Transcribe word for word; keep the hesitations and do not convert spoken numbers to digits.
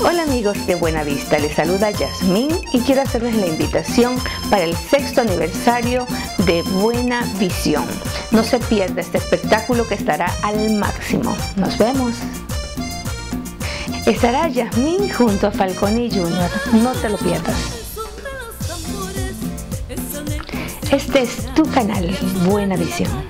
Hola amigos de Buena Vista, les saluda Yasmín y quiero hacerles la invitación para el sexto aniversario de Buena Visión. No se pierda este espectáculo que estará al máximo. Nos vemos. Estará Yasmín junto a Falconi junior No te lo pierdas. Este es tu canal, Buena Visión.